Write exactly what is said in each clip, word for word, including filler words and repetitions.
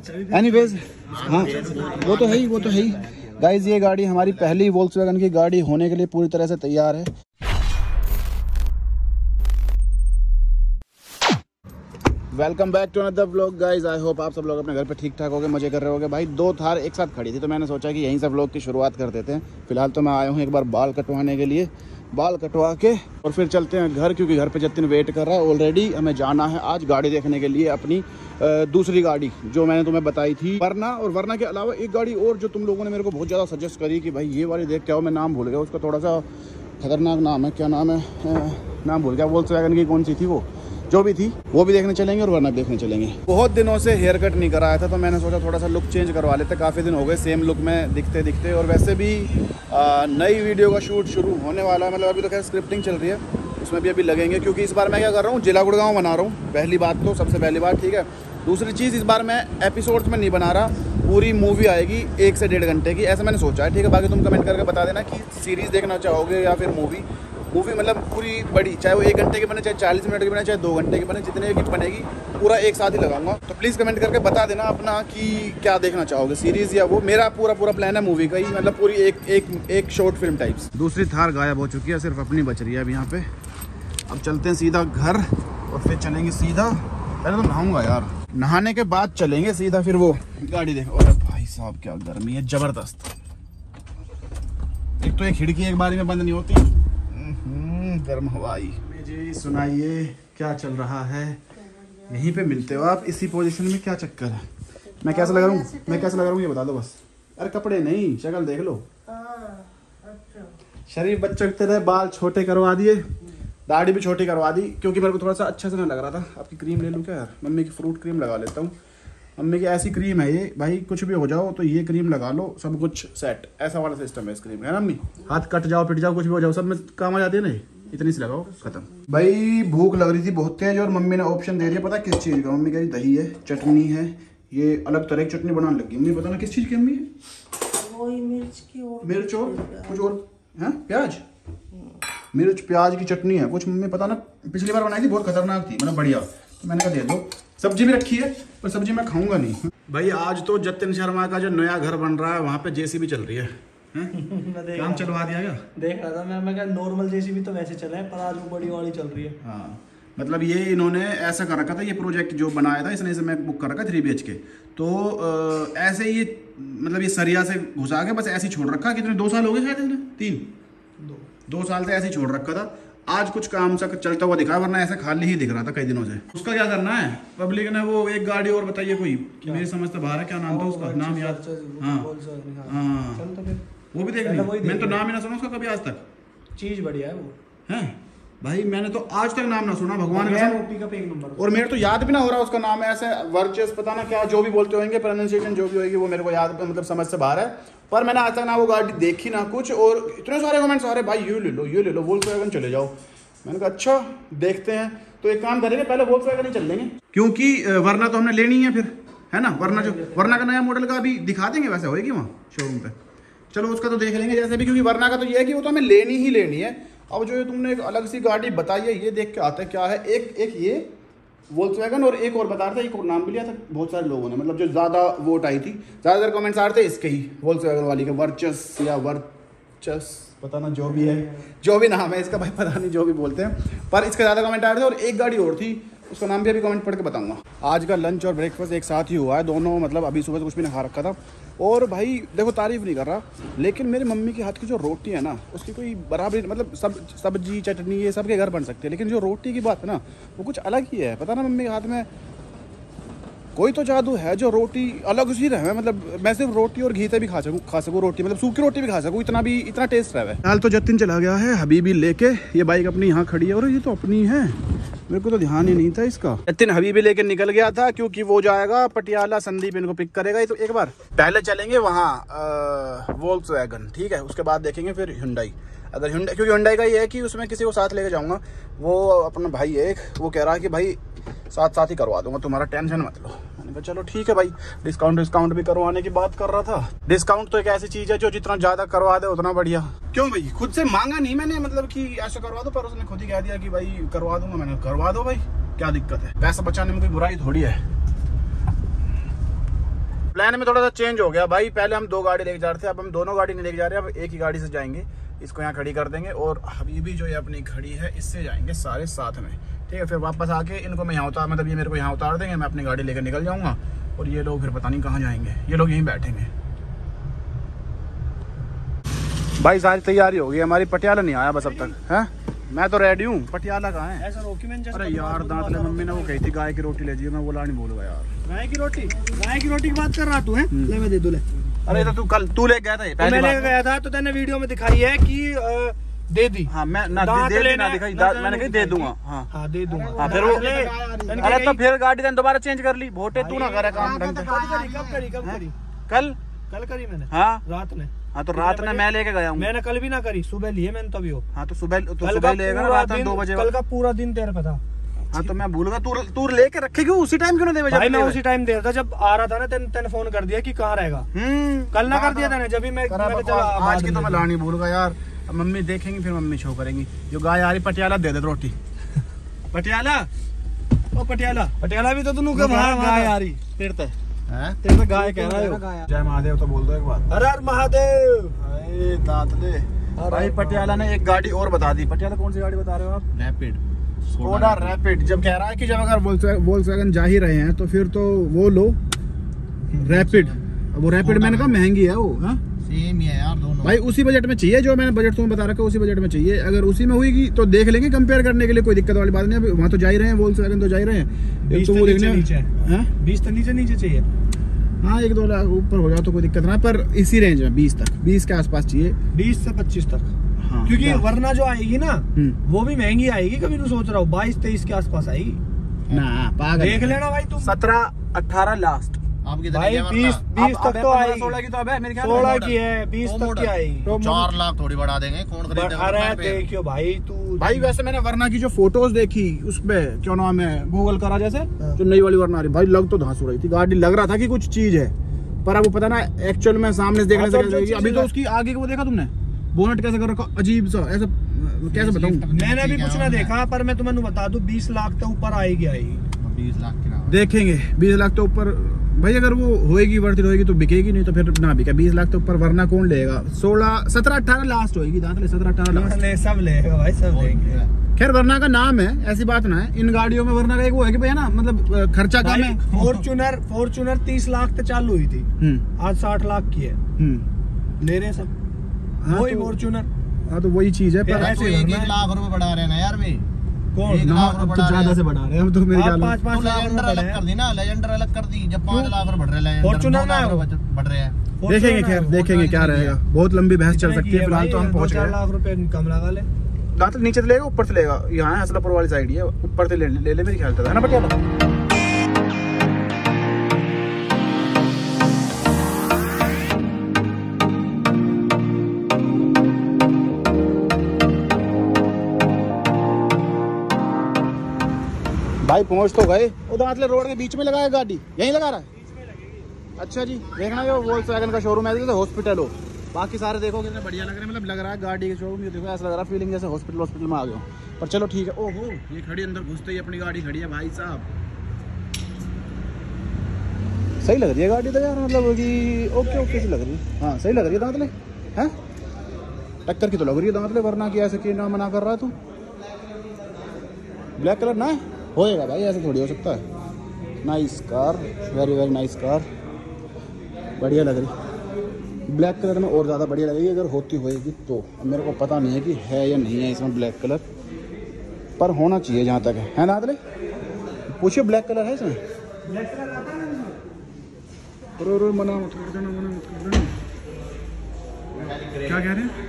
Anyways, हाँ वो तो है ही, वो तो है ही गाइज। ये गाड़ी हमारी पहली वोल्क्सवैगन की गाड़ी होने के लिए पूरी तरह से तैयार है। Welcome back to another vlog guys. I hope आप सब लोग अपने घर पे ठीक ठाक होगे, मजे कर रहे होगे। भाई दो थार एक साथ खड़ी थी तो मैंने सोचा कि यहीं से व्लॉग की शुरुआत कर देते हैं। फिलहाल तो मैं आया हूँ एक बार बाल कटवाने के लिए, बाल कटवा के और फिर चलते हैं घर, क्योंकि घर पे जतिन वेट कर रहा है ऑलरेडी। हमें जाना है आज गाड़ी देखने के लिए, अपनी दूसरी गाड़ी जो मैंने तुम्हें बताई थी, वरना। और वरना के अलावा एक गाड़ी और जो तुम लोगों ने मेरे को बहुत ज़्यादा सजेस्ट करी कि भाई ये वाली देख, क्या हो मैं नाम भूल गया उसका, थोड़ा सा खतरनाक नाम है, क्या नाम है, नाम भूल गया। वोल्क्सवैगन की कौन सी थी वो, जो भी थी वो भी देखने चलेंगे और वरना देखने चलेंगे। बहुत दिनों से हेयर कट नहीं कराया था तो मैंने सोचा थोड़ा सा लुक चेंज करवा लेते, काफ़ी दिन हो गए सेम लुक में दिखते दिखते। और वैसे भी आ, नई वीडियो का शूट शुरू होने वाला है, मतलब अभी तो खैर स्क्रिप्टिंग चल रही है, उसमें भी अभी लगेंगे। क्योंकि इस बार मैं क्या कर रहा हूँ, जिला गुड़गांव बना रहा हूँ, पहली बात तो, सबसे पहली बात, ठीक है। दूसरी चीज़, इस बार मैं एपिसोड्स में नहीं बना रहा, पूरी मूवी आएगी एक से डेढ़ घंटे की, ऐसा मैंने सोचा है, ठीक है। बाकी तुम कमेंट करके बता देना कि सीरीज़ देखना चाहोगे या फिर मूवी। मूवी मतलब पूरी बड़ी, चाहे वो एक घंटे की बने, चाहे चालीस मिनट की बने, चाहे दो घंटे की बने, जितने की बनेगी पूरा एक साथ ही लगाऊंगा। तो प्लीज़ कमेंट करके बता देना अपना कि क्या देखना चाहोगे, सीरीज़ या वो। मेरा पूरा पूरा प्लान है मूवी का ही, मतलब पूरी एक एक एक शॉर्ट फिल्म टाइप्स। दूसरी थार गायब हो चुकी है, सिर्फ अपनी बच रही है अभी यहाँ पे। अब चलते हैं सीधा घर और फिर चलेंगे सीधा, पहले तो नहाऊंगा यार, नहाने के बाद चलेंगे सीधा फिर वो गाड़ी देखो। अरे भाई साहब क्या गर्मी है, ज़बरदस्त। एक तो एक खिड़की एक बारी में बंद नहीं होती, गर्म हवाई। जी सुनाइए क्या चल रहा है, यहीं पे मिलते हो आप, इसी पोजीशन में, क्या चक्कर है? मैं कैसा लग रहा हूँ, मैं कैसा लग रहा हूँ ये बता दो बस। अरे कपड़े नहीं, शक्ल देख लो। शरीफ बच्चों की तरह बाल छोटे करवा दिए, दाढ़ी भी छोटी करवा दी, क्योंकि मेरे को थोड़ा सा अच्छा से नहीं लग रहा था। आपकी क्रीम ले लूँ क्या यार? मम्मी की फ्रूट क्रीम लगा लेता हूँ, मम्मी की ऐसी क्रीम है ये, भाई कुछ भी हो जाओ तो ये क्रीम लगा लो, सब कुछ सेट, ऐसा वाला सिस्टम है इस क्रीम, है ना मम्मी? हाथ कट जाओ, पिट जाओ, कुछ भी हो जाओ, सब में काम आ जाती है ना, इतनी सी लगाओ, खत्म। भाई भूख लग रही थी बहुत तेज और मम्मी ने ऑप्शन दे दिया, पता किस चीज़ का? मम्मी कह रही दही है, चटनी है, ये अलग तरह की चटनी बनाने लगी। मम्मी पता ना किस चीज़ की मम्मी है? वही मिर्च की, और मिर्च और कुछ और है, प्याज, मिर्च प्याज की चटनी है कुछ। मम्मी पता ना पिछली बार बनाई थी, बहुत खतरनाक थी, मतलब बढ़िया, तो मैंने कहा दे दो। सब्जी भी रखी है पर सब्जी मैं खाऊंगा नहीं। भाई आज तो जतिन शर्मा का जो नया घर बन रहा है वहाँ पे जेसीबी चल रही है, काम चलवा दिया क्या? देख रहा था मैं, मैं नॉर्मल जेसीबी तो वैसे चला है, पर आज वो बड़ी वाली चल रही है। हाँ मतलब ये इन्होंने ऐसा कर रखा था, ये प्रोजेक्ट जो बनाया था इसने, इसे मैं बुक कर रखा थ्री बी एच के, तो आ, ऐसे ही मतलब ये सरिया से घुसा के बस ऐसे ही छोड़ रखा। कितने, दो साल हो गए शायद इसने, तीन दो दो साल से ऐसे ही छोड़ रखा था। आज कुछ काम सा चलता हुआ दिखा, वरना ऐसा खाली ही दिख रहा था कई दिनों से। उसका क्या करना है पब्लिक ने? वो एक गाड़ी और बताइए कोई, मेरी समझ तो बाहर है, क्या नाम था उसका, नाम याद? हाँ हाँ वो भी देख ली, मैंने तो नाम ही ना सुना उसका कभी आज तक। चीज बढ़िया है वो, है भाई, मैंने तो आज तक नाम ना सुना, भगवान का। और मेरे तो याद भी ना हो रहा उसका नाम, ऐसे वर्चस पता ना क्या जो भी बोलते होंगे, प्रोनाउंसिएशन जो भी होगी वो मेरे को याद, मतलब समझ से बाहर है। पर मैंने आज तक ना वो गाड़ी देखी ना कुछ, और इतने सारे कमेंट्स आ रहे भाई ये ले लो ये ले लो, वोल्क्सवैगन चले जाओ। मैंने कहा अच्छा देखते हैं, तो एक काम करेंगे पहले वोल्क्सवैगन ही चल लेंगे, क्योंकि वरना तो हमने लेनी है फिर, है ना? वरना जो वरना का नया मॉडल का अभी दिखा देंगे, वैसे होएगी वहाँ शोरूम पे, चलो उसका तो देख लेंगे जैसे भी, क्योंकि वरना का तो ये है कि वो तो हमें लेनी ही लेनी है। अब जो ये तुमने एक अलग सी गाड़ी बताई है, ये देख के आता है क्या है, एक एक ये वोल्क्सवैगन और एक और बता रहा था, एक और नाम भी लिया था बहुत सारे लोगों ने, मतलब जो ज़्यादा वोट आई थी, ज़्यादातर कमेंट्स आ रहे थे इसके ही, वोल्क्सवैगन वाली के, वर्चस या वर्चस पता ना जो भी है, जो भी नाम है इसका भाई पता नहीं, जो भी बोलते हैं, पर इसके ज़्यादा कमेंट आ रहे थे। और एक गाड़ी और थी, उसका नाम भी अभी कमेंट पढ़ के बताऊंगा। आज का लंच और ब्रेकफास्ट एक साथ ही हुआ है दोनों, मतलब अभी सुबह से कुछ भी नहीं खा रखा था। और भाई देखो तारीफ़ नहीं कर रहा, लेकिन मेरी मम्मी के हाथ की जो रोटी है ना, उसकी कोई बराबरी, मतलब सब सब्जी चटनी ये सब के घर बन सकती है, लेकिन जो रोटी की बात है ना वो कुछ अलग ही है। पता ना मम्मी के हाथ में कोई तो जादू है, जो रोटी अलग सी रहे, मतलब मैं सिर्फ रोटी और घी से भी खा सकूँ खा सकूँ रोटी, मतलब सूखी रोटी भी खा सकूँ, इतना भी इतना टेस्ट रहा है। हाल तो जतिन चला गया है हबीबी लेके, ये बाइक अपनी यहाँ खड़ी है, और ये तो अपनी है, मेरे को तो ध्यान ही नहीं था इसका। जतिन हबीबी लेके निकल गया था, क्योंकि वो जाएगा पटियाला, संदीप इनको पिक करेगा। तो एक बार पहले चलेंगे वहाँ वोल्क्सवैगन, ठीक है, उसके बाद देखेंगे फिर हुंडई। अगर हुंडई, क्योंकि हुंडई का ये है कि उसमें किसी को साथ लेके जाऊँगा, वो अपना भाई है एक, वो कह रहा है कि भाई साथ साथ ही करवा दूंगा, तुम्हारा टेंशन मत लो। मैंने कहा चलो ठीक है भाई, डिस्काउंट डिस्काउंट भी करवाने की बात कर रहा था। डिस्काउंट तो एक ऐसी चीज़ है जो जितना ज़्यादा करवा दे उतना बढ़िया। क्यों भाई, खुद से मांगा नहीं मैंने, मतलब कि ऐसा करवा दो, पर उसने खुद ही कह दिया कि भाई करवा दूंगा। मैंने करवा दो भाई, क्या दिक्कत है, पैसा बचाने में कोई बुराई थोड़ी है। प्लान में थोड़ा सा चेंज हो गया भाई। पहले हम दो गाड़ी लेके जा रहे थे, अब हम दोनों गाड़ी नहीं लेके जा रहे, अब एक ही गाड़ी से जाएंगे। इसको यहाँ खड़ी कर देंगे और हबीबी जो ये अपनी खड़ी है इससे जाएंगे सारे साथ में, ठीक है। फिर वापस आके इनको मैं यहाँ उतार, मतलब ये मेरे को यहाँ उतार देंगे, मैं अपनी गाड़ी लेकर निकल जाऊँगा और ये लोग फिर पता नहीं कहाँ जाएंगे, ये लोग यहीं बैठेंगे। भाई सारी तैयारी हो गई हमारी, पटियाला नहीं आया बस अब तक है। मैं तो रेडी हूँ, पटियाला कहाँ है? ऐसा अरे यार दांत ले, मम्मी ने वो कही थी गाय की रोटी ले जाइए, मैं बोला नहीं बोलूँगा यार। गाय की रोटी, गाय की रोटी की बात कर रहा तू है? ले मैं दे दूँ ले। अरे तो तू कल तू ले गया था, मैं ले गया था तो तेने वीडियो में दिखाई है कि दे दी। हाँ मैं ना दे दे ना दिखाई, मैंने कही दे दूंगा। हाँ हाँ दे दूंगा। हाँ फिर वो, अरे तो फिर गाड़ी ने दोबारा चेंज कर ली। वोटे तू ना करे काम ढंग से। कब करी कब करी? कल कल करी मैंने। हाँ रात में। हाँ तो रात में मैं लेके गया हूँ। मैंने कल भी ना करी, सुबह लिए मैंने तभी हो। हाँ तो सुबह तो सुबह लेगा ना, रात में दो बजे। कल का पूरा दिन तेरे पे था। हाँ तो मैं भूलूंगा, तू तू लेके रखेगी उसी टाइम क्यों नहीं दे? भाई मैं उसी टाइम दे रहा था जब आ रहा था ना, तेन तेने फोन कर दिया कि कहाँ रहेगा। कल ना कर दिया था जब भी मैं, आज की तो मैं लानी भूलूंगा यार। अब मम्मी देखेंगी फिर मम्मी शो करेंगी। जो गाय आ रही पटियाला दे दे रोटी। पटियाला ओ पटियाला, पटियाला भी तो तू गाय आ रही तेरे ते तेरे तो गाय कह रहा है। जय महादेव तो बोल दो एक बार। हर हर महादेव। दांत ले भाई। पटियाला ने एक गाड़ी और बता दी। पटियाला कौन सी गाड़ी बता रहे हो आप? Rapid, Skoda Rapid. जब कह रहा है कि जब अगर वोल्क्सवैगन जा ही रहे हैं तो फिर तो वो लो रैपिड। वो रैपिड मैंने कहा महंगी है वो। हाँ सेम ही है यार दोनों भाई, उसी बजट में चाहिए जो मैंने बजट तुम्हें बता रखा है, उसी बजट में चाहिए। अगर उसी में हुई तो देख लेंगे कंपेयर करने के लिए, कोई दिक्कत वाली बात नहीं है। वहाँ तो जा ही रहे हैं, वोल्क्सवैगन तो जा ही रहे हैं। बीस तो नीचे बीस तो नीचे नीचे चाहिए। हाँ एक दो लाख ऊपर हो जाओ तो कोई दिक्कत ना, पर इसी रेंज में बीस तक, बीस के आसपास चाहिए, बीस से पच्चीस तक। हाँ, क्योंकि वरना जो आएगी ना वो भी महंगी आएगी। कभी तू सोच रहा हूँ बाईस तेईस के आसपास आएगी ना, पागल देख लेना भाई तुम। सत्रह अठारह लास्ट भाई, बीस बीस तक तो आएगी। सोलह की तो अब है मेरे ख्याल में, सोलह की है, बीस तक की आएगी। तो चार लाख थोड़ी बढ़ा देंगे, कौन खरीदेगा? अरे देखियो भाई तू भाई, वैसे मैंने वरना की जो फोटोज देखी उसमें क्या नाम है, गूगल करा जैसे जो नई वाली वरना आ रही भाई, लग तो धांसू रही थी गाड़ी, लग रहा था कि कुछ चीज है, पर अब वो पता ना एक्चुअल में सामने देखने से। अभी तो उसकी आगे को देखा तुमने, बोनट कैसे कर रखा अजीब सा, ऐसा कैसे बताऊं? मैंने भी कुछ ना देखा, पर मैं तुम्हें बता दूं बीस लाख तो ऊपर आएगी आएगी। बीस लाख की देखेंगे, बीस लाख तो ऊपर भाई। अगर वो होएगी वर्ती होएगी तो बिकेगी, नहीं तो फिर ना बिके। बीस लाख तो ऊपर वरना कौन लेगा? सोलह सत्रह अठारह लास्ट होएगी। दांत ले सत्रह अठारह लास्ट ले, सब लेगा भाई, सब लेंगे। खैर वरना का नाम है, ऐसी बात ना है। इन गाड़ियों में वरना का एक वो है कि भैया ना, मतलब खर्चा कम है। फॉर्च्यूनर फॉर्च्यूनर तीस लाख तो चालू हुई थी, आज साठ लाख की है, ले रहे सब। वही फॉर्च्यूनर। हाँ तो वही चीज है, पर ऐसे एक लाख रुपए बढ़ा रहे हैं ना यार भाई। कौन तो ज्यादा से बढ़ा रहे हैं हम तो, मेरे ख्याल में पाँच पाँच लेजेंडर अलग कर दी ना, लेजेंडर अलग कर दी। जब पाँच लाख बढ़ रहे हैं, फॉर्च्यूनर ना बढ़ रहे हैं। देखेंगे, खैर देखेंगे क्या रहेगा। बहुत लंबी बहस चल सकती है, फिलहाल तो हम पहुंच गए। लाख रुपए कम लगा ले। दांत नीचे से लेगा ऊपर से लेगा? यहाँ है हसलापुर वाली साइड है, ऊपर से ले ले ले मेरे ख्याल से, है ना पटियाला? भाई पहुंच तो गए। वो दांतले रोड के बीच में लगाया गाड़ी, यहीं लगा रहा है? अच्छा जी, देखना जो वोल्क्सवैगन का शोरूम है जैसे हॉस्पिटल हो, बाकी सारे देखो कितने बढ़िया लग रहे हैं। मतलब लग रहा है गाड़ी के शोरूम, देखो ऐसा लग रहा है फीलिंग जैसे हॉस्पिटल हॉस्पिटल में आ गया हूँ। पर चलो ठीक है। ओहो ये खड़ी, अंदर घुसते ही अपनी गाड़ी खड़ी है भाई साहब। सही लग रही है गाड़ी तो यार, मतलब कि ओके ओके सी लग रही है। हाँ सही लग रही है दांतले, हैं टक्कर की तो लग रही है दांतले, वरना की ऐसे क्यों ना मना कर रहा है तू? ब्लैक कलर ना होएगा भाई, ऐसे थोड़ी हो सकता है। Nice car, very very nice car, बढ़िया लग रही। ब्लैक कलर में और ज़्यादा बढ़िया लगेगी अगर होती होएगी तो। अब मेरे को पता नहीं है कि है या नहीं है इसमें ब्लैक कलर, पर होना चाहिए जहाँ तक है, है ना आदले? पूछिए ब्लैक कलर है इसमें? ब्लैक कलर आता है इसमें? रो रो मना मत कर देना, मना मत कर देना। क्या कह रहे हैं?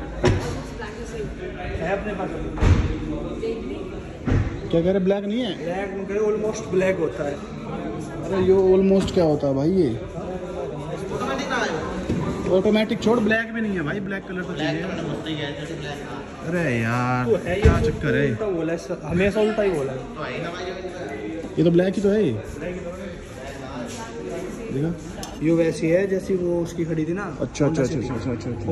क्या कह रहे? ब्लैक नहीं है, ब्लैक ऑलमोस्ट ब्लैक होता है। अरे ये ऑलमोस्ट क्या होता है भाई? ये ऑटोमेटिक छोड़, ब्लैक भी नहीं है भाई, ब्लैक कलर तो चाहिए। अरे यार क्या चक्कर है, हमेशा उल्टा ही बोला है। ये तो ब्लैक ही तो है, देखा ये वैसी है जैसी वो उसकी खड़ी थी ना। अच्छा अच्छा अच्छा अच्छा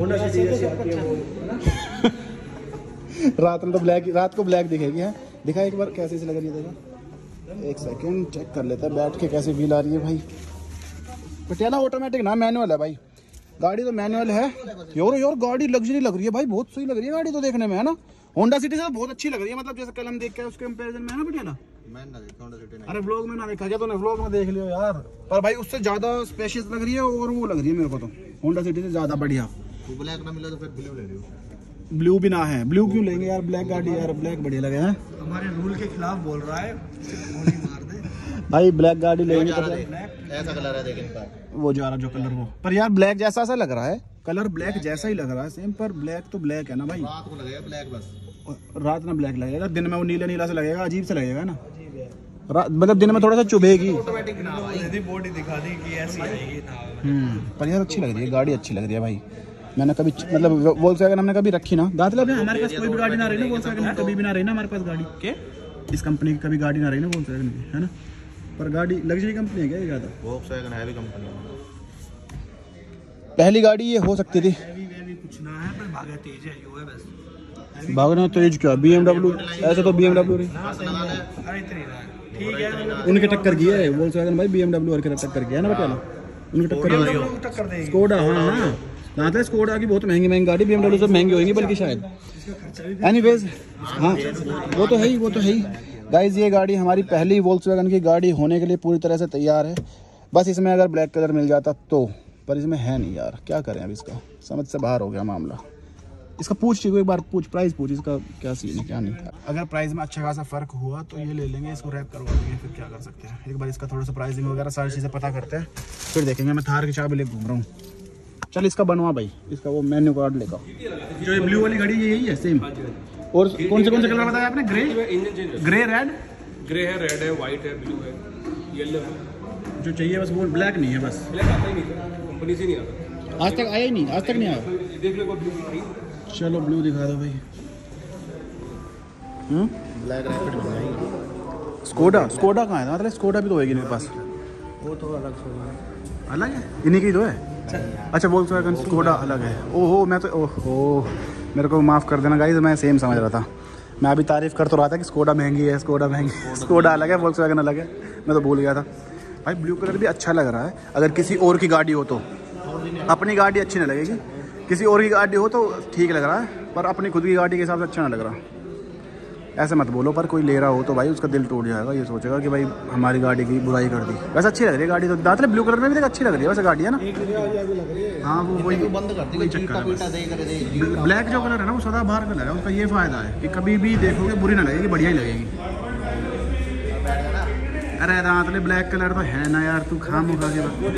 अच्छा। रात में तो ब्लैक, रात को ब्लैक दिखेगी। है दिखा एक बार कैसे से लग रही है, देखा एक सेकंड चेक कर लेता है बैठ के कैसे फील आ रही है भाई। पटियाला ऑटोमेटिक ना मैनुअल है भाई, गाड़ी तो मैनुअल है। यार यार गाड़ी लग्जरी लग रही है भाई, बहुत सही लग रही है गाड़ी तो देखने में, है ना। होंडा सिटी से तो बहुत अच्छी लग रही है, मतलब जैसे कल हम देख के उसके कंपैरिजन में है ना पटियाला। अरे व्लॉग में ना देखा क्या तूने, व्लॉग में देख लियो यार, पर भाई उससे ज्यादा स्पेशियस लग रही है और वो लग रही है मेरे को तो होंडा सिटी से ज्यादा बढ़िया। ब्लैक ना मिला तो फिर ब्लू ले लियो। ब्लू भी ना है, ब्लू क्यों लेंगे यार, ब्लैक गाड़ी यार, ब्लैक बढ़िया लगे हैं। हमारे रूल के खिलाफ बोल रहा है, गोली मार दे भाई। ब्लैक गाड़ी लेंगे तो ऐसा कलर है लेकिन वो जा रहा जो कलर वो, पर यार ब्लैक जैसा सा लग रहा है, कलर ब्लैक जैसा ही लग रहा है सेम, पर ब्लैक तो ब्लैक है ना भाई। रात को लगेगा ब्लैक, बस रात में ब्लैक लगेगा, दिन में वो नीला नीला से लगेगा, अजीब से लगेगा ना, मतलब दिन में थोड़ा सा चुभेगी। ऑटोमेटिक ना भाई, बॉडी दिखा दी कि ऐसी आएगी ना। हम्म, पर यार अच्छी लग रही है गाड़ी, अच्छी लग रही है भाई। मैंने कभी मतलब वोल्क्सवैगन हमने कभी रखी ना, दांत लगे हमारे पास कोई भी गाड़ी ना रही ना वोल्क्सवैगन, कभी भी ना रही ना हमारे पास गाड़ी के, इस कंपनी की कभी गाड़ी ना रही ना वोल्क्सवैगन की, है ना। पर गाड़ी लग्जरी कंपनी है क्या ये ज़्यादा, वोल्क्सवैगन हैवी कंपनी है। पहली गाड़ी ये हो सकती थी, कुछ ना है पर भागा तेज है, यो है बस। भागना तेज क्या, बी एम डब्ल्यू ऐसे तो बी एम डब्ल्यू रही, अरे इतनी ठीक है, उनके टक्कर की है वोल्क्सवैगन भाई, बी एम डब्ल्यू और के टक्कर किया है ना पटियाला, उनकी टक्कर की स्कोडा। हाँ हाँ दांत है, स्कोडा की बहुत महंगी महंगी गाड़ी, बी एम डब्ल्यू से महंगी होगी बल्कि शायद। एनीवेज हाँ वो तो है ही, वो तो है ही गाइज। ये गाड़ी हमारी पहली वोल्क्सवैगन की गाड़ी होने के लिए पूरी तरह से तैयार है, बस इसमें अगर ब्लैक कलर मिल जाता तो, पर इसमें है नहीं यार, क्या करें अब, इसका समझ से बाहर हो गया मामला। इसका पूछ एक बार, पूछ प्राइस पूछ इसका क्या सीन है क्या नहीं। अगर प्राइस में अच्छा खासा फर्क हुआ तो ये ले लेंगे, इसको रैप करवा देंगे, फिर क्या कर सकते हैं। एक बार इसका थोड़ा सा प्राइसिंग वगैरह सारी चीज़ें पता करते हैं, फिर देखेंगे। मैं थार की चाबी लेकर घूम रहा हूँ, चल इसका बनवा भाई, इसका वो मेन्यू कार्ड लेकर। जो ये ब्लू वाली गाड़ी ये यही है सेम, और कौन से कौन से कलर बताया आपने, ग्रे ग्रे रेड ग्रे है, रेड है, व्हाइट है, ब्लू है, येलो है, जो चाहिए बस वो, ब्लैक नहीं है बस, ब्लैक आता ही नहीं कंपनी से नहीं आता, आज तक आया ही नहीं, आज तक नहीं आया। देख लो ब्लू दिखाई, चलो ब्लू दिखा दो भाई। हम्म ब्लैक रैपिड बनाएंगे। स्कोडा, स्कोडा कहाँ है, मतलब स्कोडा भी तो होगी मेरे पास, वो तो अलग से अलग है, इन्हीं की तो है। अच्छा वोल्क्सवैगन स्कोडा अलग है, ओहो मैं तो ओहो मेरे को माफ़ कर देना गाइस, मैं सेम समझ रहा था। मैं अभी तारीफ कर तो रहा था कि स्कोडा महंगी है, स्कोडा महंगी है, स्कोडा अलग है, वोल्क्सवैगन अलग है, मैं तो भूल गया था भाई। ब्लू कलर भी अच्छा लग रहा है, अगर किसी और की गाड़ी हो तो, अपनी गाड़ी अच्छी नहीं लगेगी, किसी और की गाड़ी हो तो ठीक लग रहा है, पर अपनी खुद की गाड़ी के हिसाब से अच्छा नहीं लग रहा। ऐसे मत बोलो, पर कोई ले रहा हो तो भाई उसका दिल टूट जाएगा, ये सोचेगा कि भाई हमारी गाड़ी की बुराई कर दी। वैसे अच्छी लग रही है गाड़ी तो, दांतले ब्लू कलर में भी देख अच्छी लग रही है वैसे गाड़ी, है ना। हाँ वो वही बंद कर दी, चक्कर है बस। दे कर दे। ब्लैक जो कलर है ना वो सदा बाहर कलर है, उसका ये फायदा है कि कभी भी देखोगे बुरी ना लगेगी, बढ़िया ही लगेगी। अरे दांतले ब्लैक कलर तो है ना यार, तू खाम उठा के।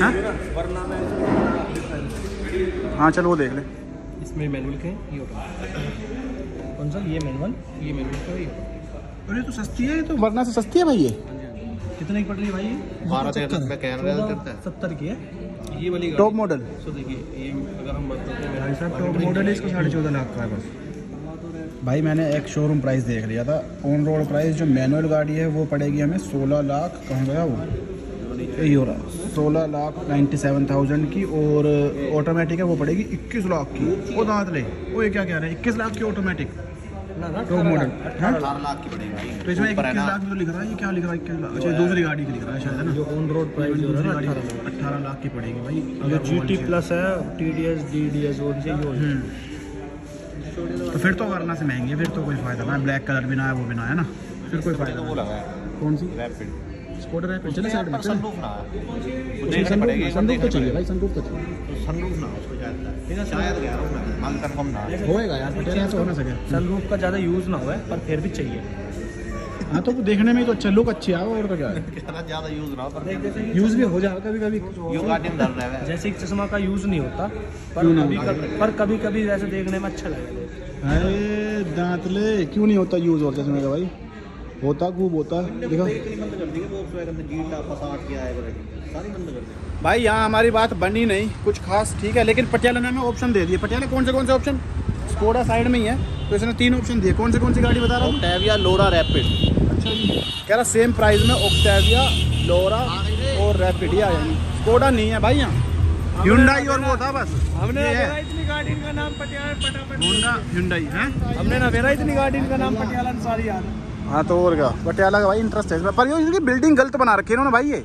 हाँ चलो वो देख ले, इसमें मैनुअल के ये ऑटोमेटिक, कौन सा ये मैनुअल, ये मैनुअल का ये। अरे तो सस्ती है, तो वरना से सस्ती है भाई ये। कितने की पड़ रही है भाई ये, बारह तेरह में कैमरा करता है, सत्तर की है ये वाली टॉप मॉडल। तो देखिए ये अगर हम बात करते हैं भाई साहब टॉप मॉडल है, इसका साढ़े चौदह लाख का है बस। भाई मैंने एक शोरूम प्राइस देख लिया था, ऑन रोड प्राइस जो मैनुअल गाड़ी है वो पड़ेगी हमें सोलह लाख, कहाँ गया वो, यही हो रहा, सोलह लाख नाइन्टी सेवन थाउजेंड की, और ऑटोमेटिक है वो पड़ेगी इक्कीस लाख की। वो दांत ले, वो ये क्या कह रहे हैं, इक्कीस लाख की ऑटोमेटिक टॉप मॉडल, अठारह लाख की पड़ेगी। तो इसमें इक्कीस लाख तो लिख रहा है, ये क्या लिख रहा है इक्कीस लाख, अच्छा दूसरी गाड़ी की लिख रहा है शायद, है ना। जो ऑन रोड प्राइस जो है ना अठारह लाख की पड़ेगी भाई, जो जी टी प्लस है, T D S D D S और ये तो फिर तो वरना से महंगी है, फिर तो कोई फायदा ना, ब्लैक कलर भी ना है वो भी ना है ना, फिर कोई फायदा वो लगा है कौन सी रैपिड, स्कूटर रैपिड चले साइड में, सनरूफ ना है, सनरूफ सनरूफ तो चाहिए भाई, सनरूफ तो चाहिए, सनरूफ ना उसको शायद शायद कह रहा हूं मैं, माल कंफर्म ना होएगा यार, पटियाला से हो ना सके, सनरूफ का ज़्यादा यूज़ ना हुआ पर फिर भी चाहिए। हाँ तो वो देखने में तो अच्छा, लुक अच्छी है और तो क्या है, ज्यादा यूज ना हो पर यूज़ भी हो जाएगा कभी कभी, यो गाड़ी में डर रहा है। जैसे एक चश्मा का यूज़ नहीं होता पर कभी कभी पर कभी कभी वैसे देखने में अच्छा लगेगा। अरे दांतले क्यों नहीं होता यूज़ और चश्मे का भाई, होता खूब होता, देखो भाई यहाँ हमारी बात बनी नहीं कुछ खास, ठीक है, लेकिन पटियाला ने हमें ऑप्शन दे दिए। पटियाला कौन से कौन से ऑप्शन, स्कोडा साइड में ही है तो इसने तीन ऑप्शन दिए, कौन से कौन सी गाड़ी बता रहा हूँ, ऑक्टेविया, लोरा, रैपिड। अच्छा जी, कह रहा सेम प्राइस में ऑक्टेविया, लोरा और रैपिड ही आ जाएंगे, स्कोडा नहीं है भाई यहाँ, Hyundai और वो था बस, हमने ना इतनी गाड़ी का नाम पटियाला फटाफट होंडा Hyundai है, हमने ना मेरा इतनी गाड़ी का नाम पटियाला सारी याद। हाँ तो और क्या, पटियाला का भाई इंटरेस्ट है इसमें, पर ये इनकी बिल्डिंग गलत बना रखी है इन्होंने भाई, ये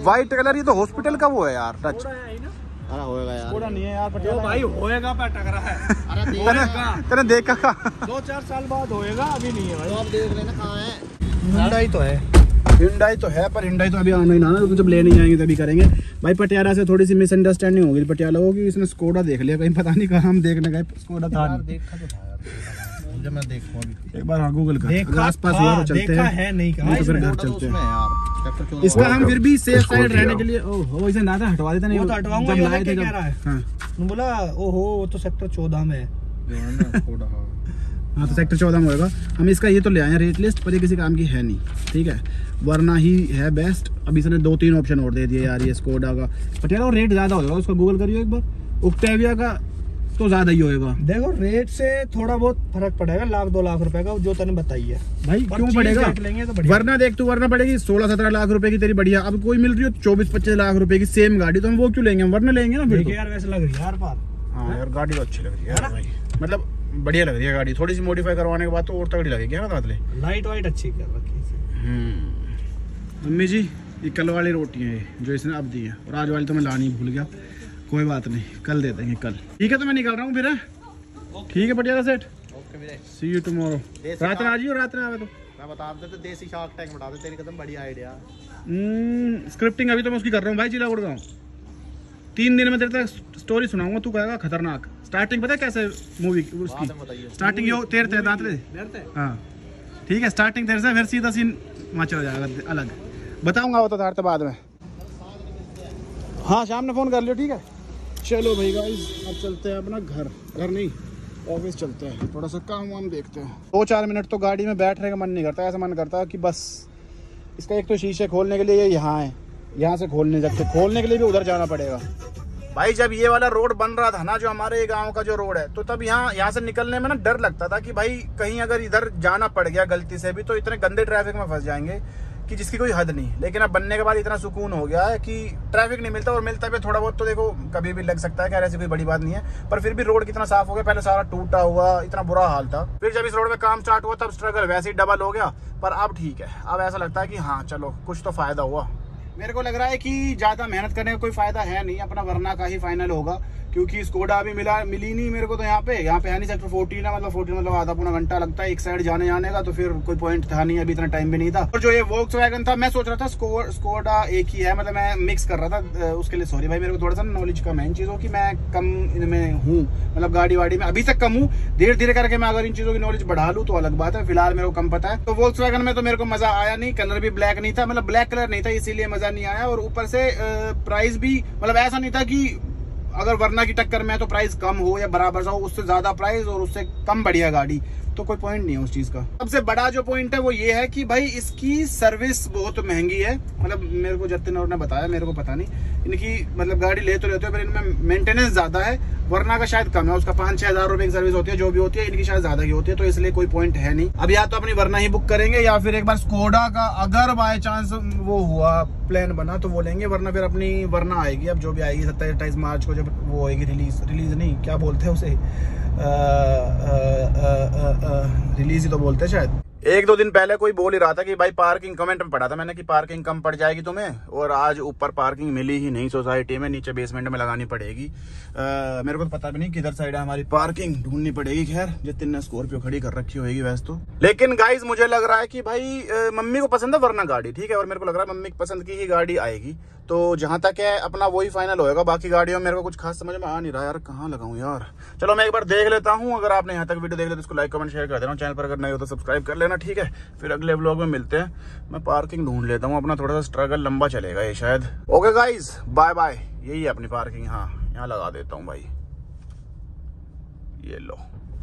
व्हाइट कलर, ये तो हॉस्पिटल का वो है यार टच। अरे होएगा यार, थोड़ा नहीं है यार वो पटियाला भाई होएगा पे टकरा है। अरे देख होएगा, तेने देखा का दो चार साल बाद होएगा, अभी नहीं है तो भाई। आप देख लेना कहाँ है। हुंडई तो है, हिंडाई तो है, पर हिंडाई तो अभी आना ही ना ना, तो जब ले नहीं जाएंगे तभी करेंगे भाई। पटियाला से थोड़ी सी मिसअंडरस्टैंडिंग होगी पटियाला होगी, इसने स्कोडा देख लिया कहीं, पता नहीं कहाँ हम देखने गए स्कोडा था यार नहीं। देखा तो था यार, जब मैं देखूं अभी एक बार हाँ गूगल कर, देखा आस पास था, हुआ तो चलते देखा हैं, है नहीं कहा नहीं तो फिर इसने। घर तो चलते उसमें हैं। यार ट्रैक्टर चौदह इसका हम फिर भी सेफ इसको साइड रहने दिया। के लिए ओ हो इसे ना था हटवा देता नहीं, वो तो हटवाऊंगा, जब ये लाए अलग थे क्या जब। कह रहा है? हाँ मैंने बोला ओहो वो तो सेक्टर चौदह में है। जो है ना स्कोडा, हाँ। हाँ तो सेक्टर चौदह में होगा। हम इसका ये तो ले आए हैं रेट लिस्ट, पर ये किसी काम की है नहीं, ठीक है, वरना ही है बेस्ट। अभी इसने दो तीन ऑप्शन और दे दिए यार ये स्कोडा का। पटियाला रेट ज़्यादा होगा उसका, गूगल करियो एक बार। ओक्टेविया का तो ज़्यादा ही होएगा देखो रेट से थोड़ा बहुत फर्क पड़ेगा, लाख दो लाख रुपए का जो तूने बताई है भाई। पर क्यों चीज पड़ेगा, देख लेंगे तो बढ़िया। वरना देख तू, वरना पड़ेगी सोलह सत्रह लाख रुपए की तेरी बढ़िया। अब कोई मिल रही हो चौबीस पच्चीस लाख रुपए की सेम गाड़ी, तो हम वो क्यों लेंगे, हम वरना लेंगे ना फिर देखिए तो। यार वैसे लग रही है यार पार। हाँ यार गाड़ी तो अच्छी लग रही है यार भाई, मतलब बढ़िया लग रही है गाड़ी। थोड़ी सी मॉडिफाई करवाने के बाद तो और तगड़ी लगेगी ना दादले। लाइट वाइट अच्छी कर रखी है। मम्मी जी ये कल वाली रोटियाँ हैं जो इसने अब दी है, और आज वाली तो मैं लानी भूल गया, कोई बात नहीं कल दे देंगे कल। ठीक है तो मैं निकल रहा हूँ फिर, ठीक है पटियाला सेठ, okay Veere, C you tomorrow. रात में आ जियो, रात में आवे तो मैं बता देते देसी शार्क टैंक बता दे, तेरी कदम बढ़िया आइडिया। स्क्रिप्टिंग अभी तो मैं उसकी कर रहा हूँ भाई, चिल्ला उड़ गाँव। तीन दिन में तेरे तक स्टोरी सुनाऊंगा, तू कहेगा खतरनाक। स्टार्टिंग पता है कैसे मूवी उसकी, बाद में बताइए। स्टार्टिंग यो तेरे तेरे दांत ले। हाँ ठीक है, स्टार्टिंग तेरे से, फिर सीधा सीन वहाँ चला जाएगा अलग। बताऊंगा वो तो तारते बाद में। हाँ शाम ने फ़ोन कर लियो, ठीक है। चलो भाई गाइस अब चलते हैं अपना घर, घर नहीं ऑफिस चलते हैं, थोड़ा सा काम वाम देखते हैं। दो चार मिनट तो गाड़ी में बैठने का मन नहीं करता, ऐसा मन करता है कि बस इसका एक तो शीशे खोलने के लिए ये यहाँ है, यहाँ से खोल नहीं सकते, खोलने के लिए भी उधर जाना पड़ेगा। भाई जब ये वाला रोड बन रहा था ना, जो हमारे गांव का जो रोड है, तो तब यहाँ यहाँ से निकलने में ना डर लगता था कि भाई कहीं अगर इधर जाना पड़ गया गलती से भी तो इतने गंदे ट्रैफिक में फंस जाएंगे कि जिसकी कोई हद नहीं। लेकिन अब बनने के बाद इतना सुकून हो गया है कि ट्रैफिक नहीं मिलता, और मिलता भी थोड़ा बहुत तो देखो कभी भी लग सकता है, कि ऐसी कोई बड़ी बात नहीं है। पर फिर भी रोड कितना साफ हो गया, पहले सारा टूटा हुआ इतना बुरा हाल था। फिर जब इस रोड में काम स्टार्ट हुआ तब स्ट्रगल वैसे ही डबल हो गया, पर अब ठीक है। अब ऐसा लगता है कि हाँ चलो कुछ तो फायदा हुआ। मेरे को लग रहा है कि ज़्यादा मेहनत करने का कोई फायदा है नहीं, अपना वरना का ही फाइनल होगा, क्योंकि स्कोडा अभी मिला मिली नहीं मेरे को तो यहाँ पे यहाँ पे है नहीं। सेक्टर फोर्टीन है, मतलब फोर्टीन मतलब आधा पौना घंटा लगता है एक साइड जाने जाने का, तो फिर कोई पॉइंट था नहीं, अभी इतना टाइम भी नहीं था। और जो ये वोक्सवैगन था, मैं सोच रहा था स्को, स्कोडा एक ही है, मतलब मैं मिक्स कर रहा था। उसके लिए सॉरी भाई, मेरे को थोड़ा सा नॉलेज कम है इन चीज़ों की, मैं कम इनमें हूँ, मतलब गाड़ी वाड़ी में अभी तक कम हूँ। धीरे धीरे करके मैं अगर इन चीज़ों की नॉलेज बढ़ा लूँ तो अलग बात है, फिलहाल मेरे को कम पता है। तो वोक्सवैगन में तो मेरे को मजा आया नहीं, कलर भी ब्लैक नहीं था, मतलब ब्लैक कलर नहीं था, इसीलिए मजा नहीं आया। और ऊपर से प्राइस भी मतलब ऐसा नहीं था कि अगर वरना की टक्कर में है तो प्राइस कम हो या बराबर सा हो, उससे ज्यादा प्राइस और उससे कम बढ़िया गाड़ी, तो कोई पॉइंट नहीं है उस चीज का। सबसे बड़ा जो पॉइंट है वो ये है कि भाई इसकी सर्विस बहुत महंगी है, मतलब मेरे को जतिन और ने बताया, मेरे को पता नहीं इनकी, मतलब गाड़ी ले तो लेते हो पर इनमें मेंटेनेंस ज्यादा है, वरना का शायद कम है। उसका पाँच छह हजार रुपए की सर्विस होती है, जो भी होती है, इनकी शायद ज्यादा की होती है, तो इसलिए कोई पॉइंट है नहीं। अब या तो अपनी वरना ही बुक करेंगे, या फिर एक बार स्कोडा का अगर बाय चांस वो हुआ प्लान बना तो वो लेंगे, वरना फिर अपनी वरना आएगी, अब जो भी आएगी सत्ताईस अट्ठाईस मार्च को जब वो होएगी रिलीज, रिलीज नहीं क्या बोलते हैं उसे, रिलीज ही तो बोलते हैं शायद। एक दो दिन पहले कोई बोल ही रहा था कि भाई पार्किंग, कमेंट में पढ़ा था मैंने कि पार्किंग कम पड़ जाएगी तुम्हें, और आज ऊपर पार्किंग मिली ही नहीं सोसाइटी में, नीचे बेसमेंट में लगानी पड़ेगी। आ, मेरे को तो पता भी नहीं किधर साइड है हमारी पार्किंग, ढूंढनी पड़ेगी। खैर जितने ने स्कॉर्पियो खड़ी कर रखी होगी वैसे तो, लेकिन गाइज मुझे लग रहा है कि भाई आ, मम्मी को पसंद है वरना गाड़ी, ठीक है, और मेरे को लग रहा है मम्मी की पसंद की ही गाड़ी आएगी। तो जहां तक है अपना वही फाइनल होएगा, बाकी गाड़ियों में मेरे को कुछ खास समझ में आ नहीं रहा यार, कहाँ लगाऊं यार। चलो मैं एक बार देख लेता हूँ, अगर आपने यहाँ तक वीडियो देख लिया तो इसको लाइक कमेंट शेयर कर देना, चैनल पर अगर नहीं हो तो सब्सक्राइब कर लेना, ठीक है। फिर अगले व्लॉग में मिलते हैं, मैं पार्किंग ढूंढ लेता हूँ, अपना थोड़ा सा स्ट्रगल लंबा चलेगा ये शायद। ओके गाइज बाय बाय, यही है अपनी पार्किंग, हाँ यहाँ लगा देता हूँ भाई, ये लो।